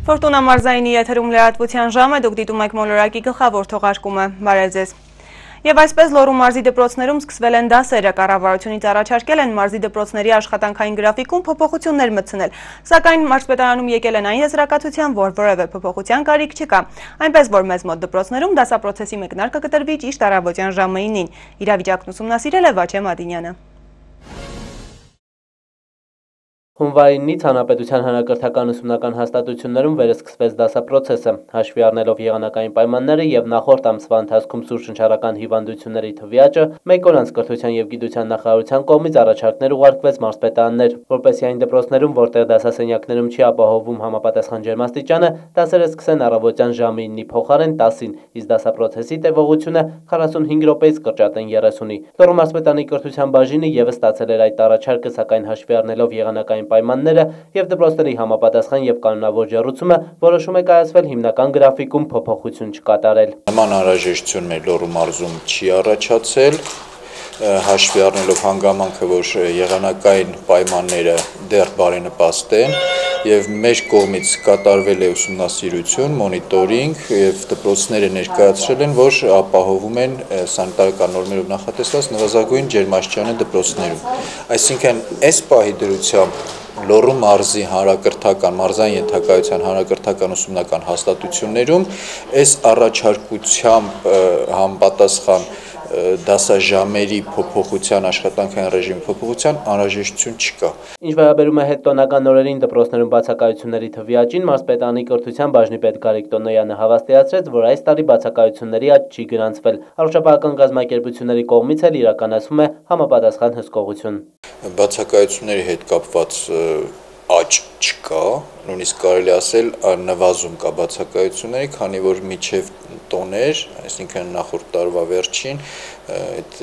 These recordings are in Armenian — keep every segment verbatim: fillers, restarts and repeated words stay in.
Ֆորտունա մարզայինի եթերում լրատվության ժամը, դուք դիտում եք մոլորակի գլխավոր թողարկումը, բարև ձեզ։ Եվ այսպես Լոռու մարզի դպրոցներում սկսվել են դասերը, կառավարությունից առաջարկել են մարզի դպրոցների աշխատանքային գրաֆիկում փոփոխություններ մտցնել, սակայն մարզպետարանում եկել են այն եզրակացության, որ որևէ փոփոխության կարիք չկա, այնպես որ մեծ մոտ դպրոցներում դասապրոցեսի մեկնարկը կտրվի ճիշտ առավոտյան ժամը ինին։ Իրավիճակն ուսումնասիրել է Վաչե Մադինյանը։ Հունվարի ինից հանրապետության հանրակրթական ուսումնական հաստատություններում վերսկսվեց դասապրոցեսը, հաշվի առնելով եղանակային պայմանները եւ նախորդ ամսվա ընթացքում սուր շնչառական հիվանդությունների թվի աճը, մեկ օր անց կրթության եւ գիտության նախարարության կողմից առաջարկներ ուղարկվեց մարզպետարաններ, որպեսզի այն դպրոցներում, որտեղ դասասենյակներում չի ապահովում համապատասխան ջերմաստիճանը, դասերը սկսեն առավոտյան ժամը ինի փոխարեն տասին, իսկ դասապրոցեսի տևողությունը քառասունհինգ րոպեից կրճատեն երեսունի։ Լոռու մարզպետարանի կրթության բաժինը եւս ստացել էր այդ առաջարկը, սակայն հաշվի առնելով եղանակային պայմանները եւ դպրոցների համապատասխան եւ կանոնավոր ջեռուցումը որոշում է կայացվել հիմնական գրաֆիկում փոփոխություն չկատարել։ Նման անհրաժեշտություն մեր Լոռու մարզում չի առաջացել, հաշվի առնելով հանգամանքը, որ եղանակային պայմանները դեռ բարենպաստ են եւ մեր կողմից կատարվել է ուսումնասիրություն, մոնիտորինգ եւ դպրոցները ներկայացրել են, որ ապահովում են սանիտարական նորմերով նախատեսված նվազագույն ջերմաստիճանը դպրոցներում։ Այսինքն այս պահի դրությամբ Լոռու մարզի հանրակրթական, մարզային ենթակայության հանրակրթական ուսումնական հաստատություններում այս առաջարկությամբ համապատասխան դասաժամերի փոփոխության, աշխատանքային ռեժիմի փոփոխության անհրաժեշտություն չկա։ Ինչ վերաբերում է հետտոնական օրերին դպրոցներում բացակայությունների թվի աճին, մարզպետարանի կրթության բաժնի պետ Գարիկ Տոնոյանը հավաստիացրեց, որ այս տարի բացակայությունների աճ չի գրանցվել։ Առողջապահական կազմակերպությունների կողմից էլ իրականացվում է համապատասխան հսկողություն։ Բացակայությունների հետ կապված աճ չկա, նույնիսկ կարելի ասել նվազում կա բացակայությունների, քանի որ միջև տոներ, այսինքն նախորդ տարվա վերջին այդ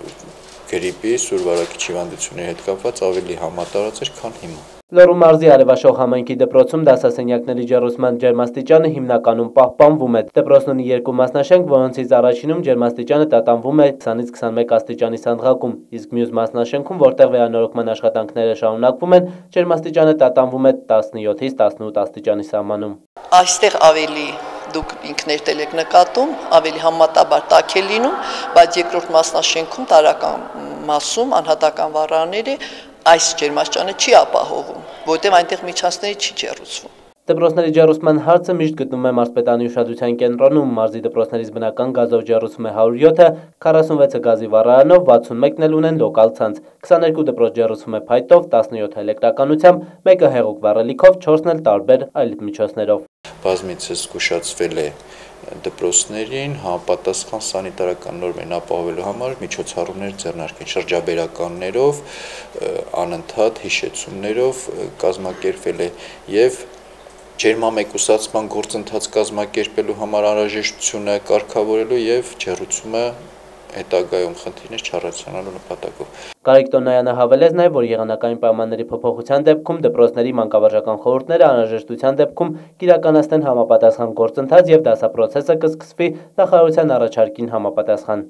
գրիպի, սուրվարակիչ հիվանդությունների հետ կապված ավելի համատարած էր, քան հիմա։ Լոռու մարզի Արևաշխող համայնքի դպրոցում դասասենյակների ջեռուցման ջերմաստիճանը հիմնականում պահպանվում է։ Դպրոցն ունի երկու մասնաշենք, որոնցից առաջինում ջերմաստիճանը տատանվում է քսանից քսանմեկ աստիճանի սանդղակում, իսկ մյուս մասնաշենքում, որտեղ վերանորոգման աշխատանքները շարունակվում են, ջերմաստիճանը տատանվում է տասնյոթից տասնութ աստիճանի սահմանում։ Այստեղ ավելի դուք ինքներդ եք նկատում, ավելի համատաբար տաք է լինում, բայց երկրորդ մասնաշենքում տարական մասում անհատական վառարանները այս ջերմաստիճանը չի ապահովում, որտեղ այնտեղ միջանցքների չի ջեռուցվում։ Դպրոցների ջեռուցման հարցը միշտ գտնվում է մարզպետարանի ուշադրության կենտրոնում, մարզի դպրոցներից բնական գազով ջեռուցում է հարյուր յոթը, քառասունվեցը գազի վառարանով, վաթսունմեկն էլ ունեն լոկալ ցանց, քսաներկու դպրոց ջեռուցում է փայտով, տասնյոթը էլեկտրականությամբ, մեկը հեղուկ վառելիքով, չորսն էլ տարբեր այլ միջոցներով։ Բազմիցս զգուշացվել է դպրոցներին համապատասխան սանիտարական նորմերն ապահովելու համար միջոցառումներ ձեռնարկել շրջաբերականներով, անընդհատ հիշեցումներով կազմակերպվել է եւ ջերմամեկուսացման գործընթաց կազմակերպելու համար անհրաժեշտությունը կարգավորելու եւ ջեռուցումը հետագայում խնդիրներ չառաջանալու նպատակով։ Գարիկ Տոնոյանը հավելեց նաև, որ եղանակային պայմանների փոփոխության դեպքում դպրոցների մանկավարժական խորհուրդները անհրաժեշտության դեպքում կիրականացնեն համապատասխան գործընթաց եւ դասապրոցեսը կսկսվի նախարարության առաջարկին համապատասխան։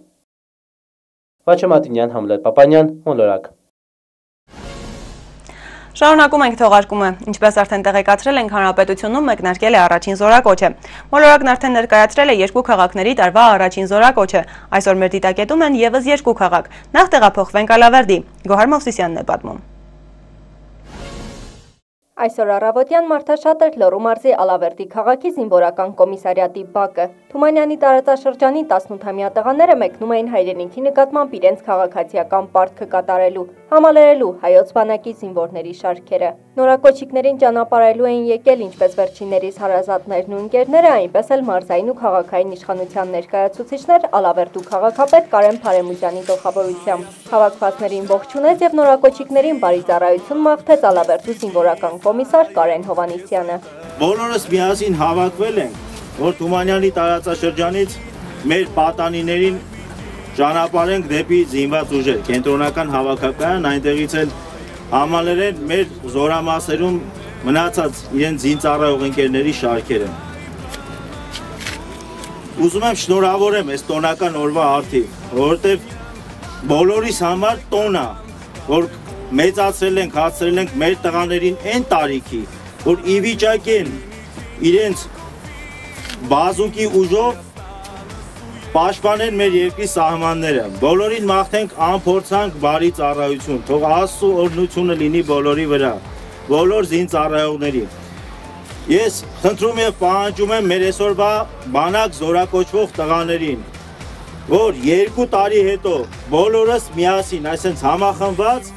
Վաչե Մադինյան, Համլետ Պապանյան, Մոլորակ։ Շարունակում ենք թողարկումը, ինչպես արդեն տեղեկացրել ենք, հանրապետությունում մեկնարկել է առաջին զորակոչը։ Մոլորակն արդեն ներկայացրել է երկու քաղաքների տարվա առաջին զորակոչը։ Այսօր մեր դիտակետում են եւս երկու քաղաք։ Նախ տեղափոխվենք Ալավերդի։ Գոհար Մովսիսյանն է պատմում։ Այսօր առավոտյան մարդաշատ էր Լոռու մարզի Ալավերդի քաղաքի զինվորական կոմիսարիատի բակը։ Թումանյանի տարածաշրջանի տասնութամյա տղաները մեկնում էին հայրենիքի նկատմամբ իրենց քաղաքացիական պարտքը կատարելու, համալրելու հայոց բանակի զինվորների շարքերը։ Նորակոչիկներին ճանապարհելու էին եկել ինչպես վերջիններիս հարազատներն ու ընկերները, այնպես էլ մարզային ու քաղաքային իշխանության ներկայացուցիչներ Ալավերդու քաղաքապետ Կարեն Փարեմուզյանի գլխավորությամբ։ Հավաքվածներին ողջունեց եւ նորակոչիկներին բարի ծառայություն մաղթեց Ալավերդու զինվորական կոմիսար Կարեն Հովանեսյանը։ Բոլորս միասին հավաքվել ենք, որ Թումանյանի տարածաշրջանից մեր պատանիներին ճանապարհենք դեպի զինված ուժեր, կենտրոնական հավաքակայան, այնտեղից էլ համալրեն մեր զորամասերում մնացած իրենց զինծառայող ընկերների շարքերը։ Ուզում եմ շնորհավորեմ այս տոնական օրվա արդիվ, որովհետև բոլորիս համար տոն է, որ մեծացրել ենք, հասցրել ենք մեր տղաներին այն տարիքի, որ ի վիճակ են իրենց բազուկի ուժով պաշտպանեն մեր երկրի սահմանները։ Բոլորին մաղթենք անփորձանք բարի ծառայություն, թող Աստծո օրհնությունը լինի բոլորի վրա, բոլոր զինծառայողների։ Ես խնդրում եւ պահանջում եմ մեր այսօրվա բանակ զորակոչվող տղաներին, որ երկու տարի հետո բոլորս միասին, այսպես համախմբված,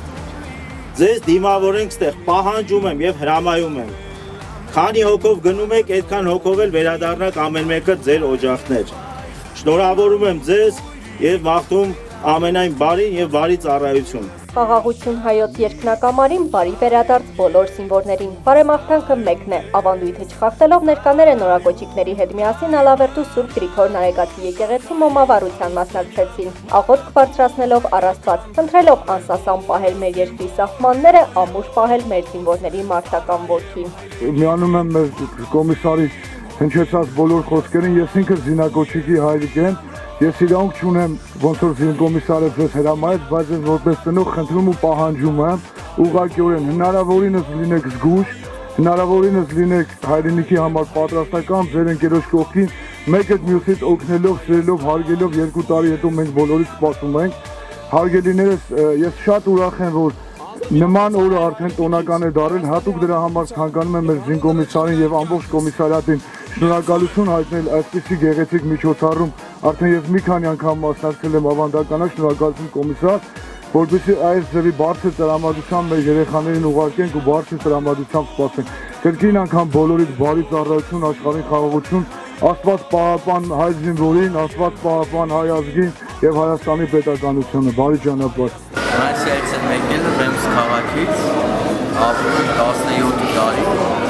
ձեզ դիմավորենք ստեղ, պահանջում եմ եւ հրամայում եմ։ Քանի հոգով գնում եք, այդքան հոգով էլ վերադառնաք ամեն մեկը ձեր օջախներ։ Շնորհավորում եմ ձեզ եւ մաղթում ամենայն բարին եւ բարի ծառայություն։ Խաղաղություն հայոց երկնակամարին բարի վերադարձ բոլոր զինվորներին։ Բարեմաղթանքը մեկն է, ավանդույթը չխախտելով ներկաները նորակոչիկների հետ միասին Ալավերդու Սուրբ Գրիգոր Նարեկացի եկեղեցի մոմավառության մասնակցեցին, աղոթք բարձրացնելով առ Աստված, խնդրելով անսասան պահել մեր երկրի սահմանները, ամուր պահել մեր զինվորների մարտական ոգին։ Միանում եմ մեր կոմիսարի հնչեցած բոլոր խոսքերին, ես ինքս զինակոչիկի հայրիկ եմ, ես իրավունք չունեմ ոնց որ զինկոմիսարը ձեզ հրամայեց, բայց ես որպես ծնող խնդրում ու պահանջում եմ ուղղակիորեն հնարավորինս լինեք զգույշ, հնարավորինս լինեք հայրենիքի համար պատրաստական, ձեր ընկերոջ կողքին, մեկը մյուսից օգնելով, սիրելով, հարգելով, երկու տարի հետո մենք բոլորից սպասում ենք։ Հարգելիներս, ես շատ ուրախ եմ, որ նման օրը արդեն տոնական է դարել, հատուկ դրա համար ցանկանում եմ մեր զինկոմիսարին եւ ամբողջ կոմիսարիատին շնորհակալություն հայտնել այսպիսի գեղեցիկ միջոցառում, արդեն ես մի քանի անգամ մասնակցել եմ ավանդականակ, շնորհակալություն կոմիսար, որպեսզի այս ձևի բարձր տրամադրությամբ մեր երեխաներին ուղարկենք ու բարձր տրամադրությամբ սպասենք։ Կրկին անգամ բոլորից բարի ծառայություն, աշխարհին խաղաղություն, Աստված պահապան հայ զինվորին, Աստված պահապան հայ ազգին եւ Հայաստանի պետականությունը, բարի ճանապարհ։ Ֆրանսիայից եմ եկել Ռեմս քաղաքից, ապրում եմ տասնյոթ տարի,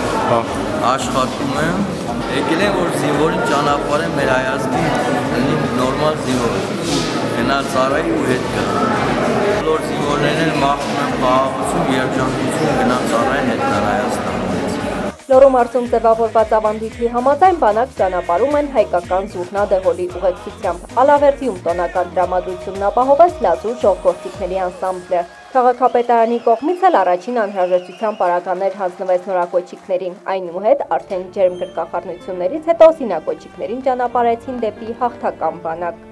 աշխատում եմ, եկել եմ, որ զինվորին ճանապարհեմ մեր հայ ազգին լինի նորմալ զինվոր, գնա ծառայի ու հետ գա։ Բոլոր զինվորներն էլ մաղթում եմ խաղաղություն, երջանկություն, գնա ծառային հետ գան Հայաստան։ Լոռու մարզում ձևավորված ավանդույթի համաձայն բանակ ճանապարհում են հայկական զուռնա դեղոլի ուղեկցությամբ։ Ալավերդիում տոնական տրամադրությունն ապահովեց լազուր ժողովրդիկների անսամբլը։ Քաղաքապետարանի կողմից էլ առաջին անհրաժեշտության պարագաներ հանձնվեց նորակոչիկներին, այնուհետ արդեն ջերմ գրկախառնություններից հետո զինակոչիկներին ճանապարհեցին դեպի հաղթական բանակ։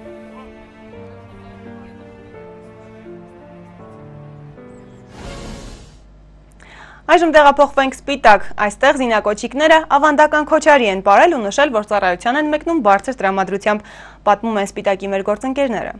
Այժմ տեղափոխվենք Սպիտակ, այստեղ զինակոչիկները ավանդական քոչարի են պարել ու նշել, որ ծառայության են մեկնում բարձր տրամադրությամբ, պատմում են Սպիտակի մեր գործընկերները։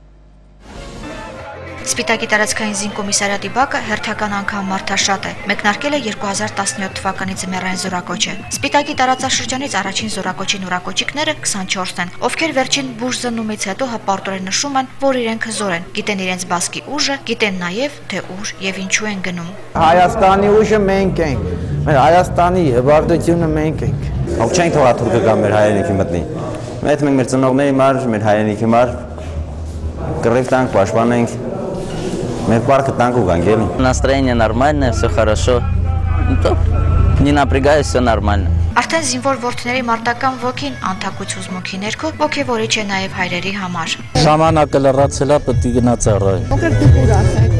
Սպիտակի տարածքային զինկոմիսարիատի բակը հերթական անգամ մարդաշատ է, մեկնարկել է երկու հազար տասնյոթ թվականի ձմեռային զորակոչը։ Սպիտակի տարածաշրջանից առաջին զորակոչի նորակոչիկները քսանչորս են, ովքեր վերջին բուժ զննումից հետո հպարտորեն նշում են, որ իրենք հզոր են, գիտեն իրենց բասկի ուժը, գիտեն նաև, թե ուր եւ ինչու են գնում։ Հայաստանի ուժը մենք ենք, մեր Հայաստանի հպարտությունը մենք ենք։ Ով չենք թողա թուրքը գա մեր հայրենիքի մտնի։ Մենք մենք մեր ծնողների համար, մեր հայրենիքի համար կռիվ տանք, պաշտպանենք։ Մեր парка танку гангели. Настроение нормальное, все хорошо. Не напрягаюсь, все нормально. Արդեն զինվոր որդիների մարտական ոգին անթակույց հուզմունքի ներքո ոգևորիչ է նաև հայրերի համար։ Ժամանակը լրացել է, պետք է գնա ծառայի։ Ո՞նքեր դուք ուրախ եք։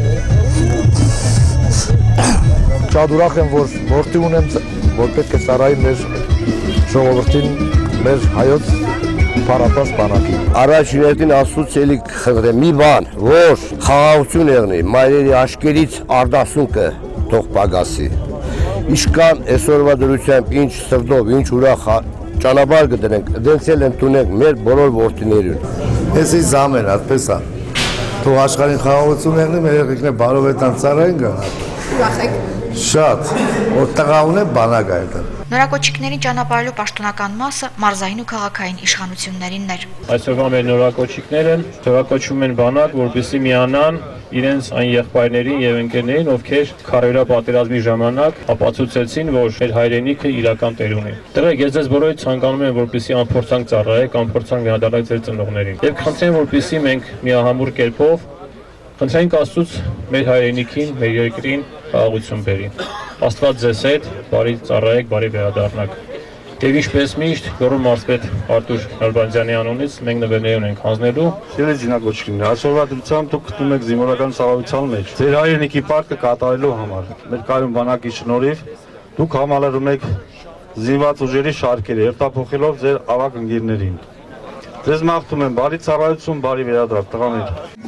Շատ ուրախ եմ, որ որդի ունեմ, որ պետք է ծառայի մեր ժողովրդին, մեր հայոց Փառատած բանակի։ Առաջին Աստծուց էլի խնդրեմ մի բան, որ խաղաղություն եղնի, մայրերի աշկերից արդասունքը թող պագասի։ Ինչքան այսօրվա դրությամբ ինչ սրտով, ինչ ուրախ ճանապարհ կդնենք, դենց էլ ընդունենք մեր բոլոր որդիներին։ Էսի զամեն, այդպես է։ Թող աշխարհին խաղաղություն եղնի, մեր եղիկներ բարովետան ծառային գնա։ Ուրախ եք։ Շատ, որ տղա ունե բանակ այդտեղ։ Նորակոչիկներին ճանապարհելու պաշտոնական մասը մարզային ու քաղաքային իշխանություններինն էր։ Այսօրվա մեր նորակոչիկները թվակոչում են բանակ, որպեսզի միանան իրենց այն եղբայրներին եւ ընկերներին, ովքեր քարորա պատերազմի ժամանակ ապացուցեցին, որ մեր հայրենիքը իրական տեր ունի։ Տղեկ, ես ձեզ բոլորից ցանկանում եմ, որպեսզի անփորձանք ծառայեք, անփորձանք վերադառնաք ձեր ծնողներին։ Եվ խնդրեմ, որպեսզի մենք միահամուռ կերպով խնդրենք Աստծուց մեր հայրենիքին, մեր երկրին խաղաղություն բերի։ Աստված ձեզ հետ, բարի ծառայեք, բարի վերադառնաք։ Եվ ինչպես միշտ, Լոռու մարզպետ Արտուր Նալբանդյանի անունից մենք նվերներ ունենք հանձնելու։ Սիրելի զինակոչիկներ, այսօրվա դրությամբ դուք գտնում եք զինվորական ծառայության մեջ։ Ձեր հայրենիքի պարտքը կատարելու համար, մեր կայուն բանակի շնորհիվ դուք համալրում եք զինված ուժերի շարքերը, հերթափոխելով ձեր ավագ ընկերներին։ Ձեզ մաղթում եմ բարի ծառայություն, բարի վերադարձ, տղաներ։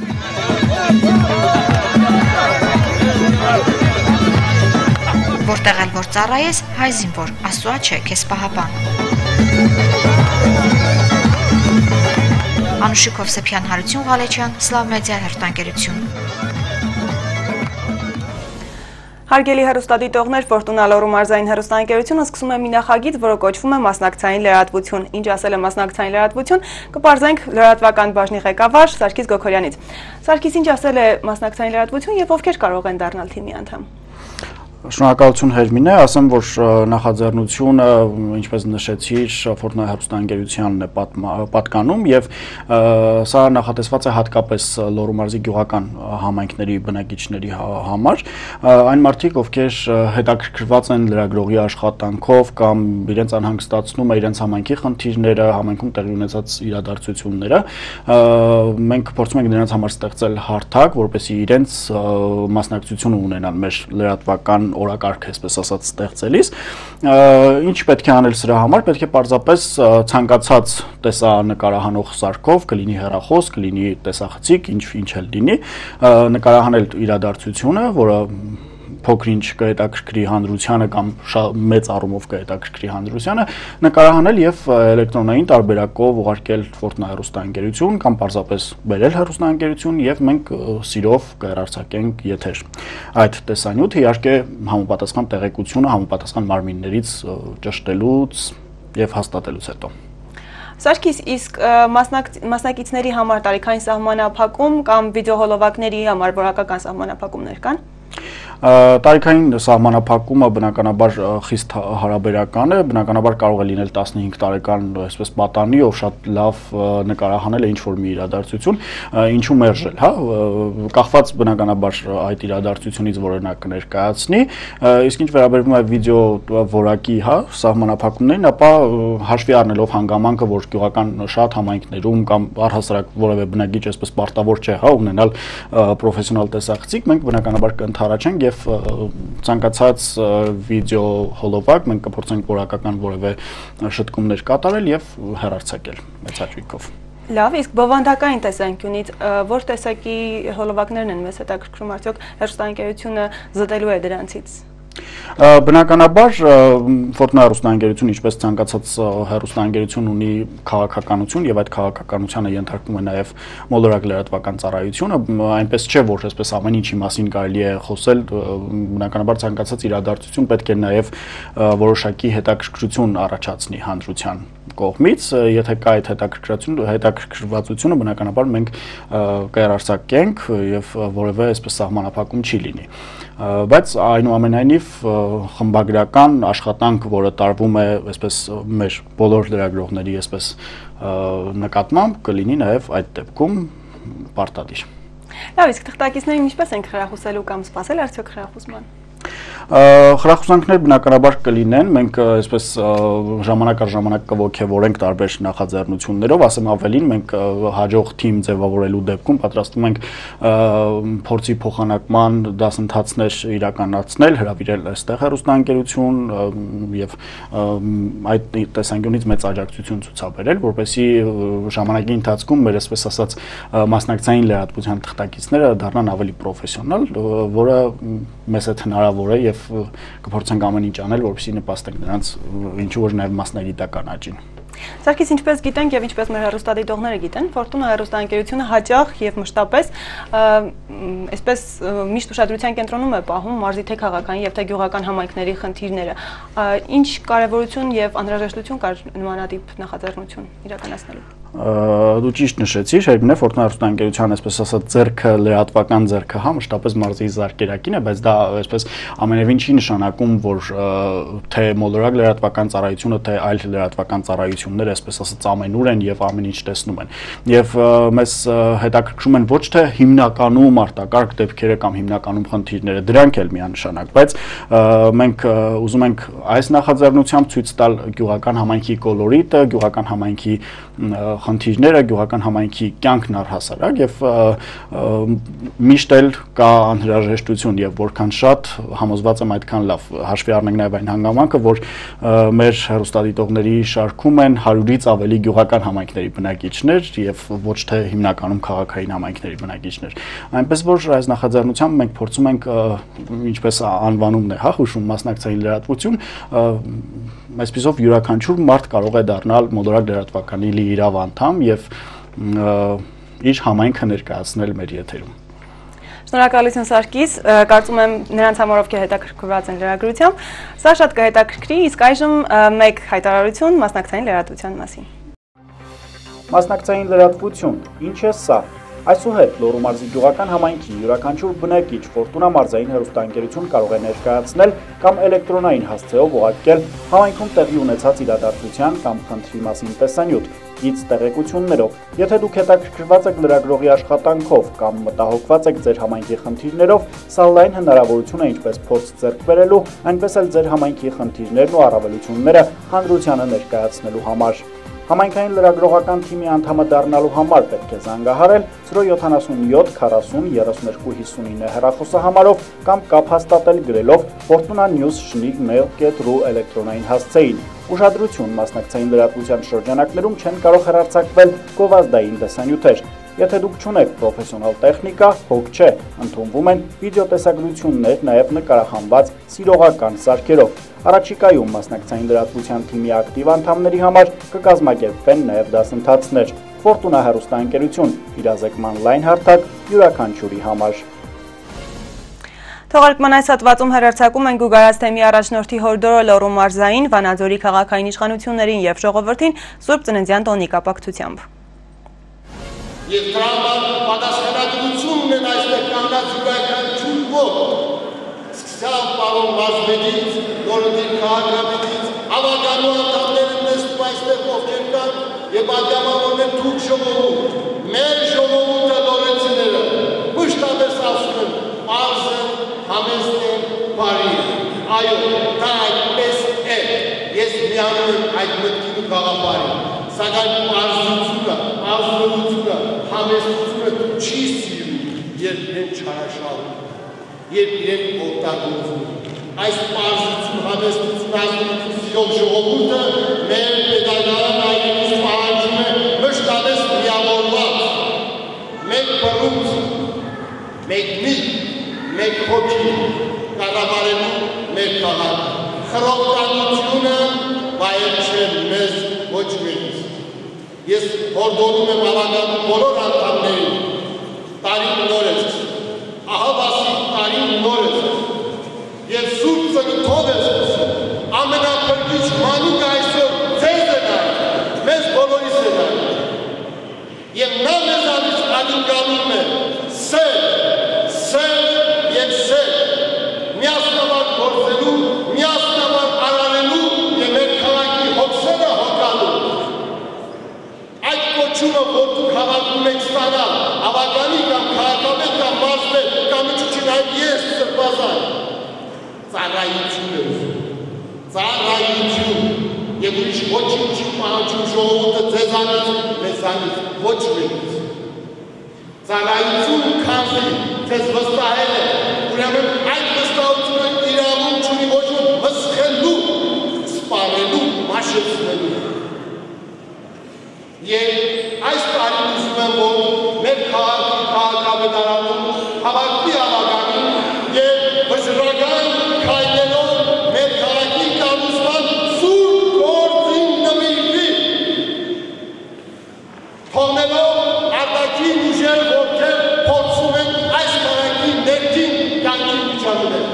Որտեղ էլ որ ծառայես, հայ զինվոր, Աստծո չէ, քեզ պահապան։ Անուշիկ Հովսեփյան, Հարություն Ղալեչյան, Սլավ մեդիա հերթանկերություն։ Հարգելի հեռուստադիտողներ, Ֆորտունա Լոռու մարզային հեռուստաընկերությունը սկսում է մի նախագիծ, որը կոչվում է մասնակցային լրատվություն։ Ինչ ասել է մասնակցային լրատվություն, կպարզենք լրատվական բաժնի ղեկավար Սարգիս Գոքորյանից։ Սարգիս, ինչ ասել է մասնակցային լրատվություն եւ ովքեր կարող են դառնալ թիմի անդամ։ Շնորհակալություն Հերմինե, ասեմ, որ նախաձեռնությունը, ինչպես նշեցիր, Ֆորտունա հեռուստաընկերությանն է պատկանում եւ սա նախատեսված է հատկապես Լոռու մարզի գյուղական համայնքների բնակիչների համար, այն մարդիկ, ովքեր հետաքրքրված են լրագրողի աշխատանքով կամ իրենց անհանգստացնում է իրենց համայնքի խնդիրները, համայնքում տեղի ունեցած իրադարձությունները, մենք փորձում ենք նրանց համար ստեղծել հարթակ, որպեսզի իրենց մասնակցությունը ունենան մեր լրատվական օրակարգ, այսպես ասած, ստեղծելիս, ինչ պետք է անել սրա համար, պետք է պարզապես ցանկացած տեսանկարահանող սարքով, կլինի հեռախոս, կլինի տեսախցիկ, ինչ ինչ էլ լինի, նկարահանել իրադարձությունը, որը փոքր-ինչ կհետաքրքրի հանրությանը կամ մեծ առումով կհետաքրքրի հանրությանը, նկարահանել եւ էլեկտրոնային տարբերակով ուղարկել Ֆորտունա հեռուստաընկերություն կամ պարզապես բերել հեռուստաընկերություն եւ մենք սիրով կհեռարձակենք եթեր։ Այդ տեսանյութը իհարկե համապատասխան տեղեկությունը համապատասխան մարմիններից ճշտելուց եւ հաստատելուց հետո։ Սարգիս, իսկ մասնակիցների համար տարիքային սահմանափակում կամ վիդեոհոլովակների համար որակական սահմանափակումներ կան։ Տարիքային սահմանափակումը բնականաբար խիստ հարաբերական է, բնականաբար կարող է լինել տասնհինգ տարեկան այսպես պատանի, ով շատ լավ նկարահանել է ինչ-որ մի իրադարձություն, ինչու մերժել, հա, կախված բնականաբար այդ իրադարձությունից, որը նա կներկայացնի, իսկ ինչ վերաբերում է վիդեո որակի, հա, սահմանափակումներին, ապա հաշվի առնելով հանգամանքը, որ գյուղական շատ համայնքներում կամ առհասարակ որևէ բնակիչ այսպես պարտավոր չէ, հա, ունենալ պրոֆեսիոնալ տեսախցիկ, մենք բնականաբար կընդառաջենք եւ ցանկացած վիդեո հոլովակ մենք կփորձենք որակական որևէ շտկումներ կատարել եւ հեռարձակել մեծ հաճույքով։ Լավ, իսկ բովանդակային տեսանկյունից որ տեսակի հոլովակներն են մեզ հետաքրքրում, արդյոք հեռուստաընկերությունը զտելու է դրանցից։ Բնականաբար Ֆորտունա հեռուստաընկերությունը, ինչպես ցանկացած հեռուստաընկերություն, ունի քաղաքականություն եւ այդ քաղաքականությանը ենթարկվում է նաեւ մոլորակ լրատվական ծառայությունը, այնպես չէ, որ այսպես ամեն ինչի մասին կարելի է խոսել, բնականաբար ցանկացած իրադարձություն պետք է նաեւ որոշակի հետաքրքրություն առաջացնի հանրության կողմից, եթե կա այդ հետաքրքրությունը, հետաքրքրվածությունը բնականաբար մենք կհեռարձակենք եւ որևէ այսպես սահմանափակում չի լինի։ Բայց այնուամենայնիվ խմբագրական աշխատանք, որը տարվում է այսպես մեր բոլոր լրագրողների այսպես նկատմամբ, կլինի նաև այդ դեպքում պարտադիր։ Լավ, իսկ թղթակիցներին ինչպես ենք խրախուսելու կամ սպասել արդյոք խրախուսման։ Խրախուսանքներ բնականաբար կլինեն, մենք այսպես ժամանակ առ ժամանակ կողքեվորենք տարբեր նախաձեռնություններով, ասեմ ավելին, մենք հաջող թիմ ձևավորելու դեպքում պատրաստվում ենք փորձի փոխանակման դասընթացներ իրականացնել, հրավիրել այստեղ հեռուստաընկերություն եւ այդ տեսանկյունից մեծ աջակցություն ցուցաբերել, որպեսզի ժամանակի ընթացքում մեր այսպես ասած մասնակցային լրատվության թղթակիցները դառնան ավելի պրոֆեսիոնալ, որը մեզ հետ հնարավոր է եւ կփորձենք ամեն ինչ անել, որպեսզի նպաստենք նրանց ինչու որ նաեւ մասնագիտական աճին։ Սարգիս, ինչպես գիտենք եւ ինչպես մեր հեռուստադիտողները գիտեն, Ֆորտունա հեռուստաընկերությունը հաճախ եւ մշտապես այսպես միշտ ուշադրության կենտրոնում է պահում մարզի թե քաղաքային եւ թե գյուղական համայնքների խնդիրները։ Ինչ կարեւորություն եւ անհրաժեշտություն կար նմանատիպ նախաձեռնություն իրականացնելու։ Դու ճիշտ նշեցիր, Հերմինե, Ֆորտունա հեռուստաընկերության այսպես ասած ձեռքը լրատվական ձեռքը, հա, մշտապես մարզի զարկերակին է, բայց դա այսպես ամենևին չի նշանակում, որ թե մոլորակ լրատվական ծառայությունը, թե այլ լրատվական ծառայությունները այսպես ասած ամենուր են եւ ամեն ինչ տեսնում են։ Եվ մեզ հետաքրքրում են ոչ թե հիմնականում արտակարգ դեպքերը կամ հիմնականում խնդիրները, դրանք էլ միանշանակ, բայց մենք ուզում ենք այս նախաձեռնությամբ ցույց տալ գյուղական համայնքի կոլորիտը, գյուղական համայնքի խնդիրները, գյուղական համայնքի կյանքն առհասարակ եւ միշտ էլ կա անհրաժեշտություն եւ որքան շատ համոզված եմ այդքան լավ հաշվի առնենք նաեւ այն հանգամանքը, որ մեր հեռուստադիտողների շարքում են հարյուրից ավելի գյուղական համայնքների բնակիչներ եւ ոչ թե հիմնականում քաղաքային համայնքների բնակիչներ։ Այնպես որ այս նախաձեռնությամբ մենք փորձում ենք ինչպես անվանումն է, հա, հուշում մասնակցային լրատվություն, այսպիսով յուրաքանչյուր մարդ կարող է դառնալ մոլորակ լրատվականի լիիրավ անդամ եւ իր համայնքը ներկայացնել մեր եթերում։ Շնորհակալություն Սարգիս, կարծում եմ նրանց համար ովքեր հետաքրքրված են լրագրությամբ, սա շատ կհետաքրքրի, իսկ այժմ մեկ հայտարարություն մասնակցային լրատվության մասին։ Մասնակցային լրատվություն, ինչ է սա։ Այսուհետ Լոռու մարզի գյուղական համայնքի յուրաքանչյուր բնակիչ Ֆորտունա մարզային հեռուստաընկերություն կարող է ներկայացնել կամ էլեկտրոնային հասցեով ուղարկել համայնքում տեղի ունեցած իրադարձության կամ խնդրի մասին տեսանյութ, գիծ տեղեկություններով։ Եթե դուք հետաքրքրված եք լրագրողի աշխատանքով կամ մտահոգված եք ձեր համայնքի խնդիրներով, սա լայն հնարավորություն է ինչպես փորձ ձեռք բերելու, այնպես էլ ձեր համայնքի խնդիրներն ու առավելությունները հանրությանը ներկայացնելու համար։ Համայնքային լրագրողական թիմի անդամը դառնալու համար պետք է զանգահարել zero յոթանասունյոթ քառասուն երեսուներկու հիսունինը հեռախոսահամարով կամ կապ հաստատել գրելով Fortuna News շնիկ mail dot ru էլեկտրոնային հասցեին։ Ուշադրություն, մասնակցային լրատվության շրջանակներում չեն կարող հեռարձակվել գովազդային տեսանյութեր։ Եթե դուք չունեք պրոֆեսիոնալ տեխնիկա, հոգ չէ, ընդունվում են վիդեոտեսագրություններ, նաև նկարահանված սիրողական սարքերով։ Առաջիկայում մասնակցային լրատվության թիմի ակտիվ անդամների համար կկազմակերպվեն նաև դասընթացներ։ Ֆորտունա հեռուստաընկերություն, իրազեկման լայն հարթակ յուրաքանչյուրի համար։ Թողարկման այս հատվածում հեռարձակում են Գուգարած թեմի առաջնորդի հորդորը Լոռու մարզային, Վանաձորի քաղաքային իշխանություններին եւ ժողովրդին Սուրբ Ծննդյան տոնի կապակցությամբ։ Եվ դրաման պատասխանատվությունն են այստեղ կանգնած յուրաքանչյուր ոք, սկսյալ պարոն Մազմեդից, Լոռուդի քաղաքապետից, ավագանու անդամները նստում այստեղ ովքեր կան եւ անդամավորներ թուրք ժողովուրդ, մեր ժողովուրդը լոռեցիները, մշտապես ասում են, պարզ են, համեստ են, բարի են, այո, դա այդպես է, ես միանում եմ այդ մտքին ու գաղափարին, սակայն պարզությունը, ազնվությունը, համեստությունը չի սիրում, երբ իրեն չարաշահում, երբ իրեն օգտագործում։ Այս պարզություն, համեստություն, ազնվություն սիրող ժողովուրդը մեր պետական այրենից պահանջում է մշտապես միավորված, մեկ բռունց, մեկ միտ, մեկ հոգի կառավարելու մեր քաղաքը։ Խռովականությունը վայել չէ մեզ ոչ մեկից։ Ես հորդորում եմ ավագանու բոլոր անդամներին, տարին նոր է սկսում, ահավասիկ տարին նոր է սկսում, և Սուրբ Ծննդով է սկսում, ամենափրկիչ մանուկ այսօր ձեզ է նայում, մեզ բոլորիս է նայում, և նա մեզանից ակնկալում է սեր, սեր և սեր, միասնաբար գործելու, միասնաբար արարելու և մեր քաղաքի հոգսերը հոգալու։ Այդ կոչումը, որ դուք հավատում եք ստանալ, ավագանի կամ քաղաքապետ կամ մարզպետ կամ իջուչին այդ ես սրբազան, ծառայություն է ուզում, ծառայություն, և ուրիշ ոչինչ չի պահանջում ժողովուրդը ձեզանից, մեզանից, ոչ մեկից։ Ծառայություն քանզի ձեզ վստահել է, ուրեմն այդ վստահությունը իրավունք չունի ոչ ոք վսխելու, սպառելու, մաշեցնելու։ Եվ այս տարին ուզում եմ, որ մեր քաղաքի քաղաքապետարանում հավաքվի ավագանին և վճռական քայլերով մեր քաղաքի կառուցման սուրբ գործին նվիրվի, թողնելով արտաքին ուժեր, ովքեր փորձում են այս քաղաքի ներքին կյանքի միջավայրել։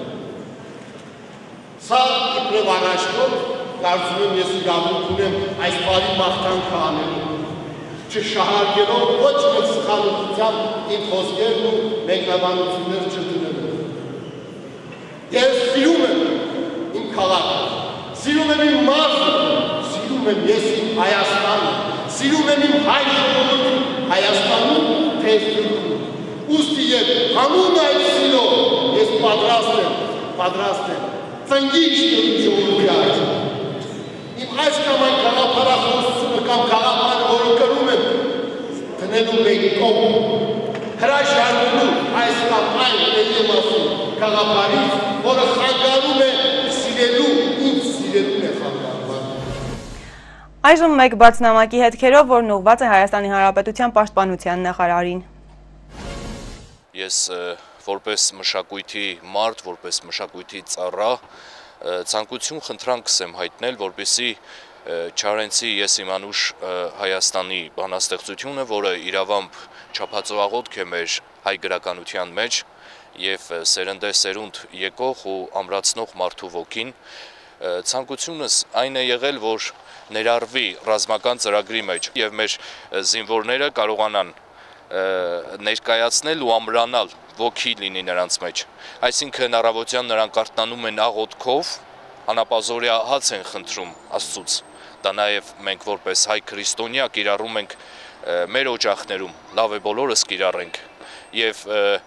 Սա իբրև առաջնորդ կարծում եմ ես իրավունք ունեմ այս բարի մաղթանքը անելու, չշահարկելով ոչ մեկ սխալությամբ իմ խոսքերն ու մեկնաբանություններ չդնելու։ Ես սիրում եմ իմ քաղաքը, սիրում եմ իմ մարզը, սիրում եմ ես իմ Հայաստանը, սիրում եմ իմ հայ ժողովուրդը Հայաստանում, թե Սփյուռքում։ Ուստի և հանուն այդ սիրով ես պատրաստ եմ, պատրաստ եմ ծնկի իջնելու ժողովրդի առաջ։ Իմ այս կամ այն գաղափարախոսությունը կամ գաղափարը, որը կրում եմ, դնելու մեկի կողմ, հրաժարվելու այս կամ այն էլի մասին գաղափարից, որը խանգարում է սիրելու, ինձ սիրելուն է խանգարում։ Այժմ մեկ բաց նամակի հետքերով, որն ուղղված է Հայաստանի Հանրապետության պաշտպանության նախարարին։ Ես որպես մշակույթի մարդ, որպես մշակույթի ծառա, ցանկություն խնդրանք կսեմ հայտնել, որպեսզի չարենցի ես իմանուշ Հայաստանի բանաստեղծությունը, որը իրավամբ չափածոաղոթք է մեր հայ գրականության մեջ եւ սերնդե սերունդ եկող ու ամրացնող մարդու ոգին, ցանկությունս այն է եղել, որ ներառվի ռազմական ծրագրի մեջ եւ մեր զինվորները կարողանան ներկայացնել ու ամրանալ ոգի լինի նրանց մեջ, այսինքն առավոտյան նրանք արթնանում են աղոթքով, անապազորյա հաց են խնդրում Աստծուց, դա նաև մենք որպես հայ քրիստոնյա կիրառում ենք մեր օջախներում, լավ է բոլորս կիրառենք եւ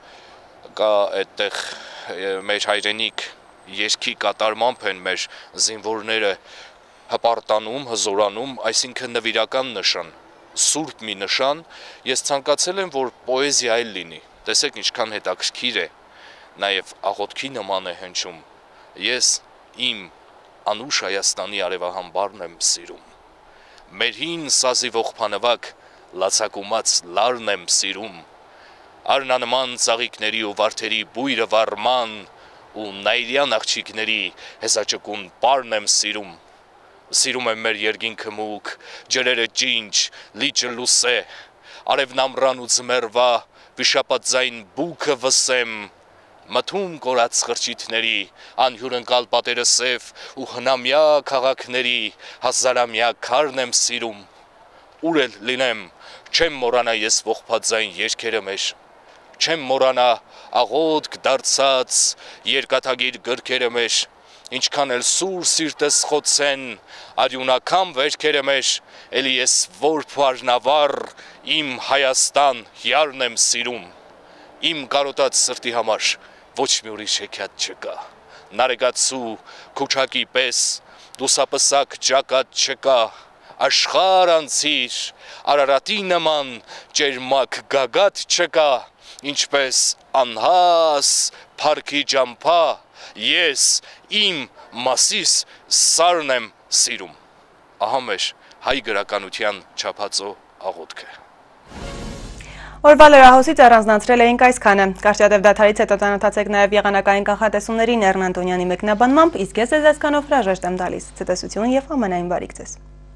կա այդտեղ մեր հայրենիք երկի կատարմամբ են մեր զինվորները հպարտանում, հզորանում, այսինքն նվիրական նշան, սուրբ մի նշան, ես ցանկացել եմ, որ պոեզիա էլ լինի, տեսեք ինչքան հետաքրքիր է, նաև աղոթքի նման է հնչում, ես իմ անուշ Հայաստանի արևահամբարն եմ սիրում, մեր հին սազի ողբանվակ լացակումած լարն եմ սիրում, արնանման ծաղիկների ու վարդերի բույրը վարման ու նայրյան աղջիկների հեզաճկուն պարն եմ սիրում, սիրում եմ մեր երգինքը մուկ, ջրերը ջինջ, լիճը լուսե, արևն ամռան ու ձմեռվա, վիշապաձայն բուքը վսեմ, մթում կորած խրճիթների, անհյուրընկալ պատերը սև ու հնամյա քաղաքների, հազարամյա քարն եմ սիրում, ուր էլ լինեմ, չեմ մոռանա ես ողբաձայն երգերը մեր, չեմ մոռանա աղոթք դարձած երկաթագիր գրքերը մեր, ինչքան էլ սուր սիրտս խոցեն, արյունական վերքերը մեր, էլի ես որ փարնավար, իմ Հայաստան յարն եմ սիրում, իմ կարոտած սրտի համար ոչ մի ուրիշ հեքիաթ չկա, նարեկացու քուչակի պես, դուսապսակ ճակատ չկա, աշխար անցիր, Արարատի նման ճերմակ գագաթ չկա, ինչպես անհաս փառքի ջամփա, ես իմ մասիս սարն եմ սիրում, ահա մեր հայ գրականության չափածո աղոթքը։ Օրվա լրահոսից առանձնացրել էինք այսքանը, Կարճատև դադարից հետո ծանոթացեք նաև եղանակային կանխատեսումներին Էռն Անտոնյանի մեկնաբանմամբ, իսկ ես ձեզ այսքանով հրաժեշտ եմ տալիս, ցտեսություն եւ ամենայն բարիք ձեզ։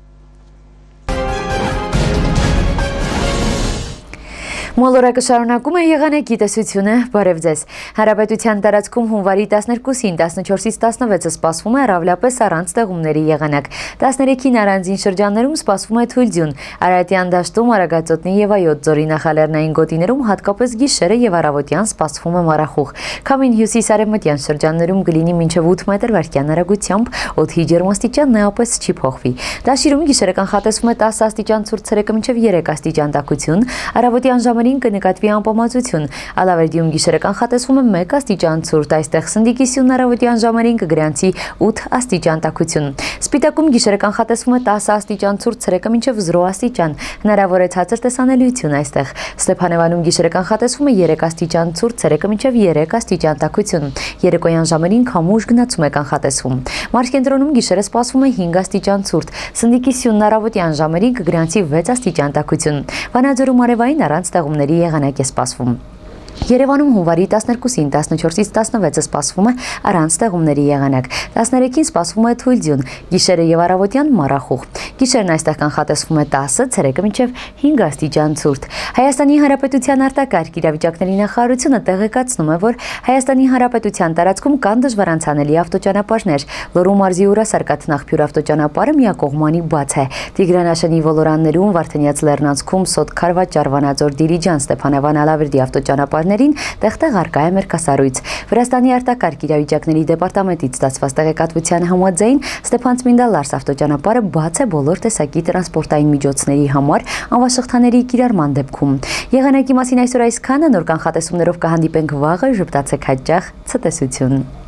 Մոլորակը շարունակում է եղանակի տեսությունը, բարև ձեզ։ Հանրապետության տարածքում հունվարի տասներկուսին տասնչորսից տասնվեցը սպասվում է առավելապես առանց տեղումների եղանակ։ տասներեքին առանձին շրջաններում սպասվում է թույլ ձյուն, Արարատյան դաշտում, Արագածոտնի եւ Այոց ձորի նախալեռնային գոտիներում հատկապես գիշերը եւ առավոտյան սպասվում է մառախուղ։ Քամին հյուսիս-արևմտյան շրջաններում կլինի մինչև ութ մետր վայրկյան արագությամբ, օդի ջերմաստիճանն նույնպես չի փոխվի։ Դաշիրում գիշերը կանխատեսվում է տասը աստիճան ցուրտ ցերեկը մինչև երեք աստիճան տաքություն, առավոտյան ժամերին կնկատվի անպամացություն, Ալավերդիում գիշերը կանխատեսվում է մեկ աստիճան ցուրտ, այստեղ սնդիկի սյունն առավոտյան ժամերին կգրանցի ութ աստիճան տաքություն։ Սպիտակում գիշերը կանխատեսվում է տասը աստիճան ցուրտ ցերեկը մինչև զրո աստիճան, հնարավոր է ցածր տեսանելիություն այստեղ։ Ստեփանևանում գիշերը կանխատեսվում է երեք աստիճան ցուրտ ցերեկը մինչև երեք աստիճան տաքություն, երեկոյան ժամերին քամուշ գնացում է կանխատեսվում։ Մարզկենտրոնում գիշերը սպասվում է հինգ աստիճան ցուրտ, սնդիկի սյունն առավոտյան ժամերին կգրանցի վեց աստիճան տաքություն, Վանաձորում արևային առանց տեղումների եղանակ է սպասվում։ Երևանում հունվարի տասներկուսին տասնչորսից տասնվեցը սպասվում է առանց տեղումների եղանակ, տասներեքին սպասվում է թույլ ձյուն, գիշերը եւ առավոտյան մառախուղ, գիշերն այստեղ կանխատեսվում է տասը, ցերեկը մինչև հինգ աստիճան ցուրտ։ Հայաստանի Հանրապետության արտակարգ իրավիճակների նախարարությունը տեղեկացնում է, որ Հայաստանի Հանրապետության տարածքում կան դժվարանցանելի ավտոճանապարհներ, Լոռու մարզի Ուրասարկատ Նախփյուր ավտոճանապարհը միակողմանի բաց է, Տիգրանաշենի ոլորաններում, Վարդենյաց լեռնանցքում, Սոտ Քարվաճար, Վանաձոր, Դիլիջան, Ստեփանավան, Ալավերդի ավտոճանապարհ տեղտեղ արկա է մերկասառույց։ Վրաստանի արտակարգ իրավիճակների դեպարտամենտից ստացված տեղեկատվության համաձայն Ստեփան-Ծմինդա Լարս ավտոճանապարհը բաց է բոլոր տեսակի տրանսպորտային միջոցների համար անվաշղթաների կիրառման դեպքում։ Եղանակի մասին այսօր այսքանը, նոր կանխատեսումներով կհանդիպենք վաղը, ժպտացեք հաճախ, ցտեսություն։